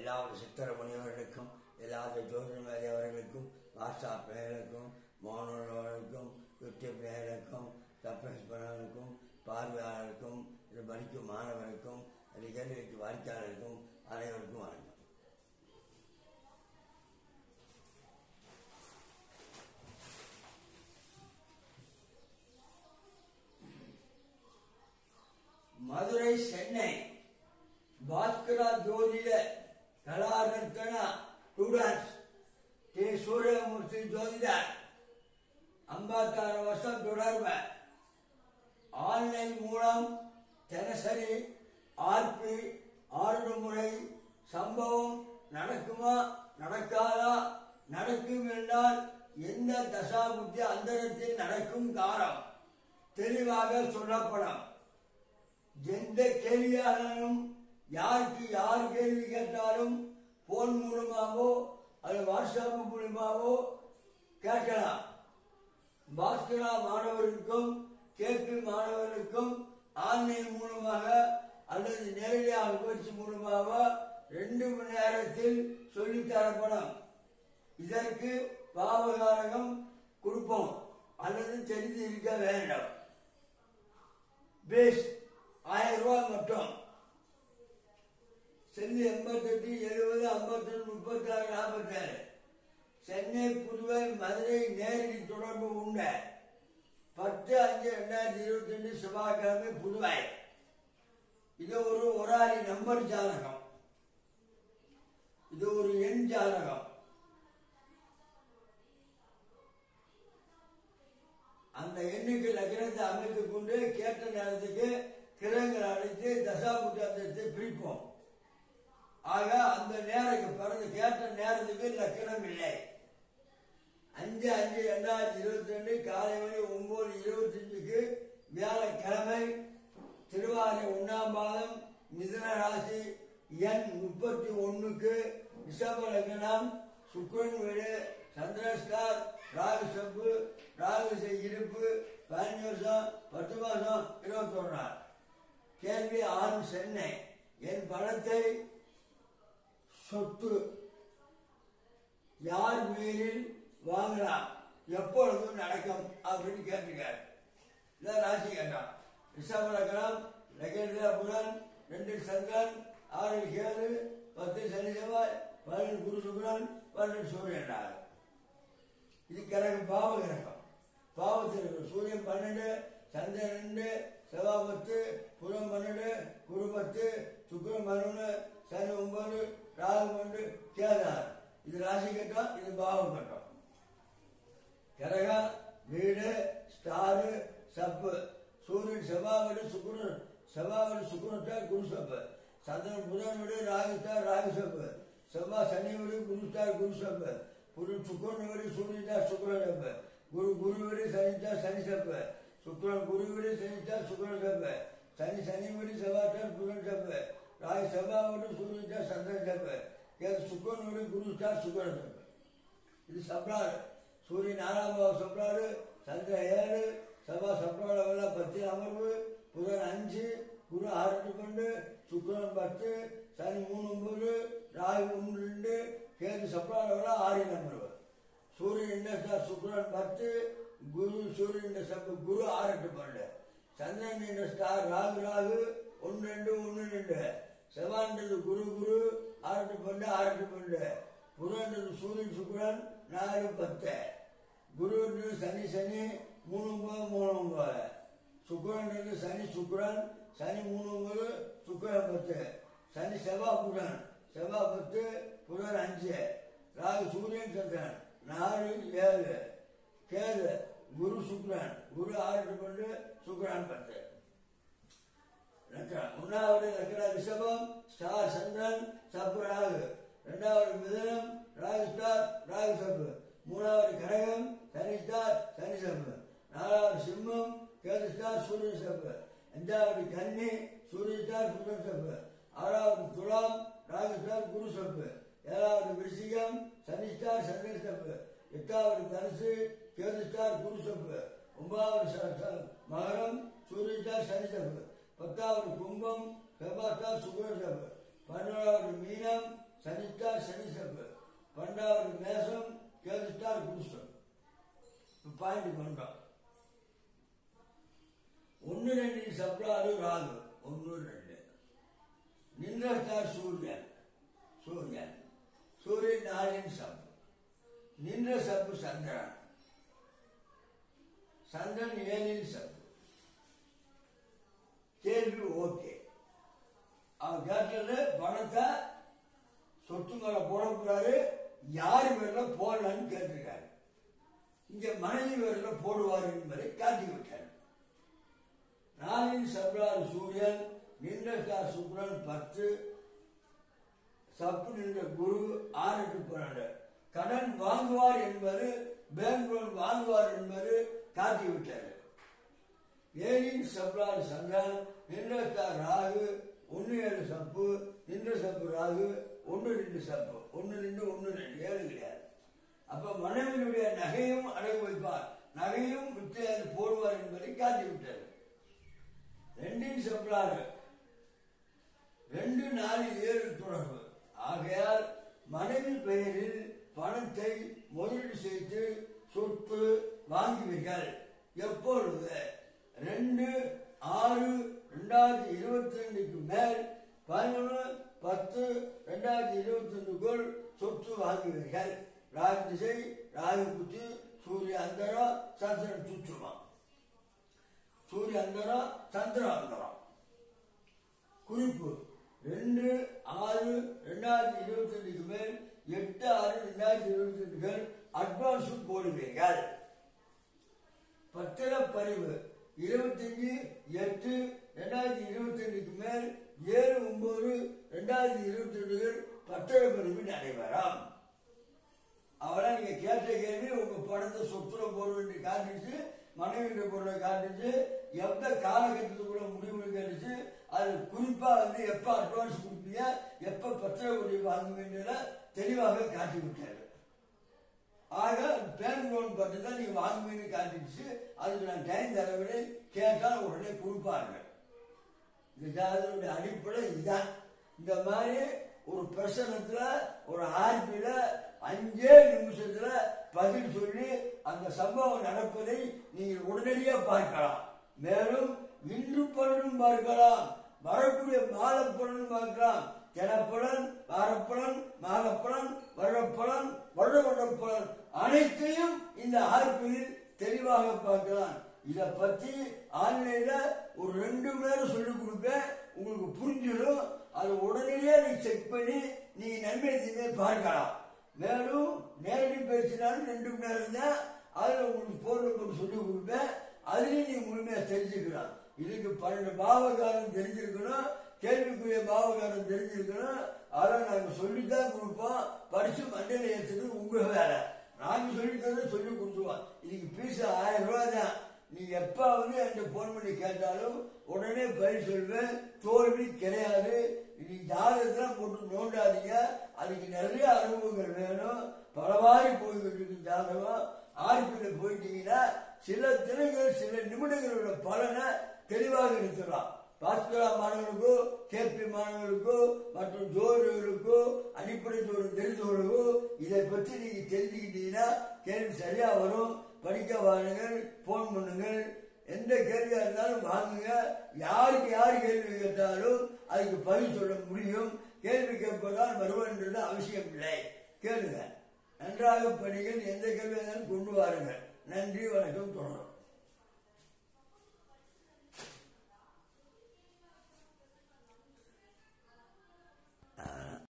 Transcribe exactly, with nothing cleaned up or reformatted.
எல்லா சித்திர முனிவர்களுக்கும் எல்லா ஜோதிமதி அவர்களுக்கும் வாட்ஸ்அப் பிள்ளைகளுக்கும் மாணவர்களுக்கும் யூடியூப் பிள்ளைகளுக்கும் சப்ஸ்கிரைபர்களுக்கும் பார்வையாளருக்கும் இது படிக்கும் மாணவருக்கும் இது கேள்விக்கு வாடிக்கையாளருக்கும் அனைவருக்கும் வணக்கம். மதுரை சென்னை பாஸ்கரா ஜோதிட கலாரத்ன ஸ்டூடெண்ட்ஸ் டி சூரியமூர்த்தி ஜோதிடர் ஐம்பத்தாறு வருஷம் தொடர்பு ஆன்லைன் மூலம் தினசரி ஆர்பி ஆறு முறை சம்பவம் நடக்குமா நடக்காதா, நடக்கும் என்றால் எந்த தசாபுத்தி அந்தரத்தில் நடக்கும் காலம் தெளிவாக சொல்லப்படும். எந்த கேள்வியானாலும் யாருக்கு யார் கேள்வி கேட்டாலும் போன் மூலமாகவோ அது வாட்ஸ்அப் மூலமாகவோ கேட்கலாம். பாஸ்கரா மாணவர்களுக்கும் கேபி மாணவர்களுக்கும் ஆன்லைன் மூலமாக அல்லது நேரடியாக பயிற்சி மூலமாக ரெண்டு மணி நேரத்தில் சொல்லித்தரப்படும். இதற்கு பாவகாரகம் கொடுப்போம் அல்லது தெரிந்து இருக்க வேண்டும். பேஸ் ஆயிரம் ரூபாய் மட்டும். செல்லு எண்பத்தி எட்டு எழுபது ஐம்பத்தி ஒன்று முப்பத்தி ஆறு நாற்பத்தி ஏழு. சென்னை புதுவை மதுரை நேரடி தொடர்பு உண்டு. பத்து அஞ்சு ரெண்டாயிரத்தி இருபத்தி ரெண்டு செவ்வாய்க்கிழமை புதுவை. இது ஒரு ஒராரி நம்பர் ஜாதகம், இது ஒரு எண் ஜாதகம். அந்த எண்ணுக்கு லக்னத்தை அமைத்துக் கொண்டு கேட்ட நேரத்துக்கு கிரகங்கள் அழைத்து தசாபுத்தி அந்தத்தை பிரிப்போம். ஆக அந்த நேரம் பிறகு கேட்ட நேரத்துக்கு லக்கணம் இல்லை. அஞ்சு அஞ்சு இரண்டாயிரத்தி இருபத்தி ரெண்டு காலை மணி ஒன்பது இருபத்தி அஞ்சுக்கு வியாழக்கிழமை திருவாரூரை ஒன்னாம் பாதம் மிதுன ராசி எண் முப்பத்தி ஒன்னுக்கு ரிஷப லக்னம் சுக்கிரன் வீடு சந்திரஸ்டார் ராகு சப்பு ராகு இருப்பு பதினஞ்சு வருஷம் பத்து மாசம் இருபத்தி ஒரு நாள். கேள்வி ஆண் சென்னை. என் பணத்தை சொத்து யார் பேரில் வாங்கலாம், எப்பொழுதும் நடக்கும் அப்படின்னு கேட்டிருக்காரு. இதான் ராசி கேட்டான். ரிஷப லக்னம் லக்னத்தில புதன், ரெண்டு சந்திரன், ஆறு கேது, பத்து சனி செவ்வாய், பன்னெண்டு குரு சுக்கிரன், பன்னெண்டு சூரியன். இது கிரகம் பாவ கிரகம். பாவத்தில் சூரியன் பன்னெண்டு, சந்திரன் ரெண்டு, செவ்வாய் பத்து, புதன் பன்னெண்டு, குரு பத்து, சுக்கிரன் பதினொன்று, சனி ஒன்பது, ராகு பன்னெண்டு, கேதார். இது ராசி கட்டம், இது பாவம் கட்டம். கிரகம் வீடு ஸ்டாரு சப்பு. சூரியன் செவ்வாய் வீடு சுக்குரன், செவ்வாய் வீடு சுக்குரன் குரு சப்பு. சந்திரன் புதன் வீடு ராகு ஸ்டார் ராகு சப்பு. செவ்வாய் சனி வீடு குரு ஸ்டார் குரு சப்பு. புதன் சுக்குரன் வீடு சூரியன் ஸ்டார் சுக்குரன் சப்பு. குரு குரு வீடு சனி ஸ்டார் சனி சப்பு. சுக்கிரன் குரு வீடு சனி ஸ்டார் சுக்கிரன் சப்பு. சனி சனி வீடு செவ்வாய் ஸ்டார் புதன் சப்பு. ராகு செவ்வாய் வீடு சூரியன் ஸ்டார் சந்திரன் சப்பு. சுக்கிரன் வீடு குரு ஸ்டார் சுக்கிரன் சப்பு. இது சப்ளாறு. சூரியன் ஆறாம் பாவம் சப்ளாறு, சந்திரன் ஏழு, செவ்வாய் சப்ளாறு பத்து அமர்வு, புதன் அஞ்சு, குரு ஆறு பன்னெண்டு, சுக்கிரன் பத்து, சனி மூணு ஒன்பது, ராகு ஒன்று ரெண்டு, கேது சப்ளாறு ஆறு அமர்வு. சூரியன் என்ன சுக்கிரன் பத்து, குரு சூரியன் சப்பு குரு ஆறு எட்டு பன்னெண்டு. சந்திரன் என்ற ஸ்டார் ராகு ராகு ஒன்று ரெண்டு ஒன்று ரெண்டு. செவ்வான்றது குரு குரு ஆறு எட்டு பன்னெண்டு ஆறு எட்டு பன்னெண்டு. புதன்றது சூரியன் சுக்கிரன் நாலு பத்து. குரு சனி சனி மூணு ஒன்பது மூணு ஒன்பது. சுக்கிரன்றது சனி சுக்கிரன் சனி மூணு ஒன்பது சுக்கிரன் பத்து. சனி செவ்வாய் புதன் செவ்வாய் பத்து புதன் அஞ்சு. ராகு சூரியன் சந்திரன் நாலு ஏழு. கேது குரு சுக்கிரன் குரு ஆறு பன்னெண்டு சுக்கிரன் பத்து. ஒன்னாவது லக்ன ரிஷபம் ஸ்டார் சந்திரன் சப்பு ராகு. இரண்டாவது மிதுனம் ராகு ஸ்டார் ராகு சப்பு. மூணாவது கடகம் சனி ஸ்டார் சனி சப்பு. நாலாவது சிம்மம் கேது ஸ்டார் சூரியன் சப்பு. அஞ்சாவது கன்னி சூரியன் ஸ்டார் புதன் சப்பு. ஆறாவது துலாம் ராகு ஸ்டார் குரு சப்பு. ஏழாவது விருச்சிகம் சனி ஸ்டார் சந்திரன் சப்பு. எட்டாவது தனுசு கேது ஸ்டார் குரு சப்பு. ஒன்பதாவது மகரம் சூரியன் ஸ்டார் சனி சப்பு. பத்தாவது கும்பம் செவ்வாய் ஸ்டார் சுக்கிரன் சப்பு. பதினோராவது மீனம் சனி ஸ்டார் சனி சப்பு, பன்னெண்டாவது மேசம் கேது ஸ்டார் குருஷம். பாயிண்ட் பண்றோம். ஒன்னு ரெண்டு சப்ளாறு ராகு ஒன்னு ரெண்டு. நின்ற ஸ்டார் சூரியன் சூரியன் சூரியன் நாலின் சப்பு, நின்ற சப்பு சந்திரன் சந்திரன் ஏழின் சப்பு. கேள்வி ஓகே. அவன் கேட்டது பணத்தை சொத்து மேல போடக்கூடாது, யாரு பேர்ல போடலான்னு கேட்டிருக்காரு. இங்க மனைவி பேர்ல போடுவார் என்பதை காட்டிவிட்டார். நாளின் சப்ளாறு சூரியன், நின்ற ஸ்டார் சுக்கிரன் பத்து, சப்பு நின்ற குரு ஆறு எட்டு பன்னெண்டு. கடன் வாங்குவார் என்பது, பேங்க் லோன் வாங்குவார் என்பது காட்டிவிட்டார். ஏழின் சப்ளாறு சந்திரன், நின்ற ஸ்டார் ராகு ஒன்னு ஏழு சப்பு, நின்ற சப்பு ராகு ஒன்னு ரெண்டு சப்பு, ஒன்னு ரெண்டு ஒன்னு ரெண்டு ஏழு கிடையாது. அப்ப மனைவியுடைய நகையும் அடகு வைப்பார், நகையும் விட்டு போடுவார் என்பதை காட்டிவிட்டார். ரெண்டின் சப்ளாறு ரெண்டு நாலு ஏழு தொடர்பு. ஆகையால் மனைவி பெயரில் பணத்தை முதலீடு செய்து சொத்து வாங்குவீர்கள். எப்பொழுது ரெண்டு ஆறு ரெண்டாயிரத்தி இருபத்தி ரெண்டுக்கு மேல் பதினொன்று பத்து ரெண்டாயிரத்தி இருபத்தி ரெண்டுக்குள் சொத்து வாங்குவீர்கள். ராகு திசை, ராகு புத்தி, சூரிய அந்தரம், சந்திரன் சுற்றுமா. சூரிய அந்தரம், சந்திர அந்தரம். குறிப்பு: ரெண்டு ஆறு ரெண்டாயிரத்தி இருபத்தி ரெண்டுக்கு மேல் எட்டு ஆறு ரெண்டாயிரத்தி இருபத்தி ரெண்டுகள் அட்வான்ஸ் போடுவீர்கள். பத்திரப்பதிவு இருபத்தி அஞ்சு எட்டு ரெண்டாயிரத்தி இருபத்தி ரெண்டுக்கு மேல் ஏழு ஒன்பது ரெண்டாயிரத்தி இருபத்தி ரெண்டுகள் பத்திரப்பதிவு நடைபெறும். அவளை நீங்க கேட்ட கேள்வி உங்க பணத்தை சொத்துல போட வேண்டிய காட்டுச்சு, மனைவி பொருளை காட்டுச்சு, எந்த காலகட்டத்துக்குள்ள முடிவு கேட்டுச்சு, அது குறிப்பா வந்து எப்ப அட்வான்ஸ் கொடுப்பீங்க, எப்ப பத்திரப்பதிவு வாங்குவீங்க தெளிவாக காட்டி விட்டாரு. ஆக பேங்க் லோன் பற்றி தான் நீங்க வாங்குவீங்கன்னு காட்டிடுச்சு. அதுக்கு நான் டைம் தரவில்லை, கேட்டால் உடனே கொடுப்பார்கள். இந்த ஜாதகனுடைய அடிப்படை இதுதான். இந்த மாதிரி ஒரு பிரசனத்துல ஒரு ஆர்பியில அஞ்சே நிமிஷத்துல பதில் சொல்லி அந்த சம்பவம் நடப்பதை நீங்கள் உடனடியாக பார்க்கலாம். மேலும் இன்று பலனும் பார்க்கலாம், வரக்கூடிய மாதப்பலனும் பார்க்கலாம். தினப்பலன், வாரப்பலன், மாதப்பலன், வருடப்பலன், வருட வருடப்பலன் அனைத்தையும் இந்த ஆர்பியில் தெளிவாக பார்க்கலாம். இதை பத்தி ஆன்லைன்ல ஒரு ரெண்டு மணி நேரம் சொல்லிக் கொடுப்பேன், உங்களுக்கு புரிஞ்சிடும். அது உடனடியே நீங்க செக் பண்ணி நீங்க நன்மை தீமை பார்க்கலாம். மேலும் நேரடி பேசினாலும் ரெண்டு மணி நேரம் தான், அதுல உங்களுக்கு போர்வம் சொல்லிக் கொடுப்பேன். அதுலயும் நீங்க முழுமையா தெரிஞ்சுக்கலாம். இதுக்கு பன்னெண்டு பாவகாரம் தெரிஞ்சிருக்கணும், கேள்விக்குரிய பாவகாரம் தெரிஞ்சிருக்கணும். அதை நாங்க சொல்லித்தான் கொடுப்போம். பரிசு மண்டல ஏற்றுறது உங்க வேலை. நாங்க சொல்லித்தர சொல்லி கொடுத்துருவோம். இதுக்கு பீஸ் ஆயிரம் ரூபாய் தான். நீங்க எப்ப வந்து என்கிட்ட போன் பண்ணி கேட்டாலும் உடனே பதில் சொல்வேன். தோல்வி கிடையாது. நீ ஜாதகத்தான் போட்டு நோண்டாதீங்க. அதுக்கு நிறைய அனுபவங்கள் வேணும். பலவாரி போய்கிட்டு இருக்கு ஜாதகம். ஆர்பியில போயிட்டீங்கன்னா சில தினங்கள் சில நிமிடங்களோட பலனை தெளிவாக எடுத்துடலாம். பாஸ்கரா மாணவர்களுக்கோ, கேபி மாணவர்களுக்கோ, மற்றும் ஜோதிடர்களுக்கோ, அடிப்படை ஜோதிடம் தெரிந்தவர்களுக்கோ இதை பற்றி நீங்க தெரிஞ்சுக்கிட்டீங்கன்னா கேள்வி சரியா வரும். படிக்க வாருங்கள், போன் பண்ணுங்கள். எந்த கேள்வியா இருந்தாலும் வாங்குங்க. யாருக்கு யார் கேள்வி கேட்டாலும் அதுக்கு பதில் சொல்ல முடியும். கேள்வி கேட்பதால் வருவன்றது அவசியம் இல்லை. கேளுங்க, நன்றாக படிங்கள். எந்த கேள்வி இருந்தாலும் கொண்டு வாருங்கள். நன்றி, வணக்கம், தொடரும்.